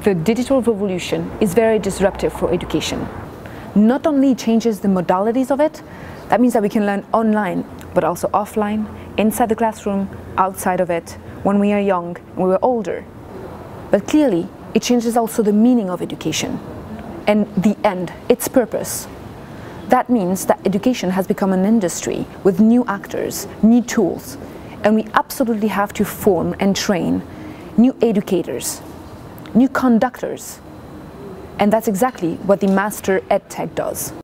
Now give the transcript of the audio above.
the digital revolution is very disruptive for education. Not only changes the modalities of it, that means that we can learn online, but also offline, inside the classroom, outside of it, when we are young and we are older. But clearly, it changes also the meaning of education and the end, its purpose. That means that education has become an industry with new actors, new tools, and we absolutely have to form and train new educators, new conductors. And that's exactly what the Master EdTech does.